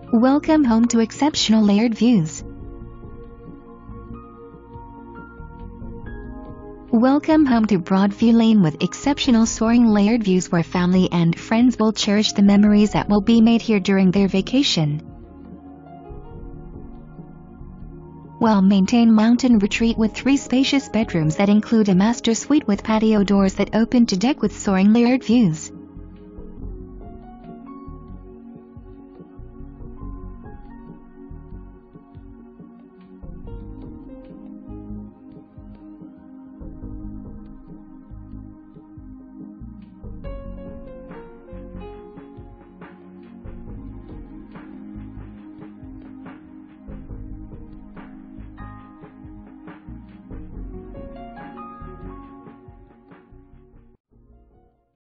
Welcome home to exceptional layered views. Welcome home to Broadview Lane with exceptional soaring layered views where family and friends will cherish the memories that will be made here during their vacation. Well-maintained mountain retreat with 3 spacious bedrooms that include a master suite with patio doors that open to deck with soaring layered views.